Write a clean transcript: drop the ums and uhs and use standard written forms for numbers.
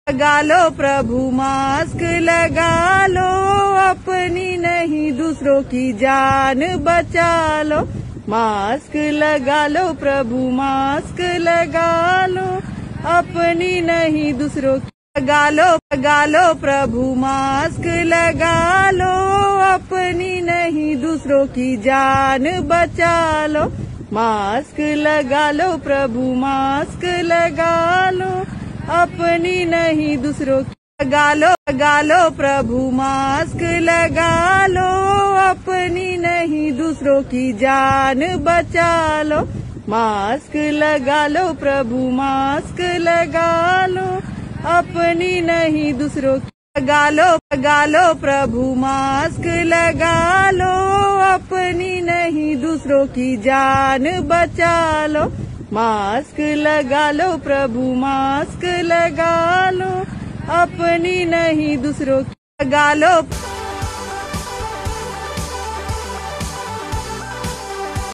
लगा लो प्रभु मास्क लगा लो, अपनी नहीं दूसरों की जान बचा लो। मास्क लगा लो प्रभु मास्क लगा लो, अपनी नहीं दूसरों की। लगा लो प्रभु मास्क लगा लो, अपनी नहीं दूसरों की जान बचा लो। मास्क लगा लो प्रभु मास्क लगा लो, अपनी नहीं दूसरों की। लगा लो प्रभु मास्क लगा लो, अपनी नहीं दूसरों की जान बचा लो। मास्क लगा लो प्रभु मास्क लगा लो, अपनी नहीं दूसरों की। लगा लो प्रभु मास्क लगा लो, अपनी नहीं दूसरों की जान बचा लो। मास्क लगा लो प्रभु मास्क लगा लो, अपनी नहीं दूसरों की।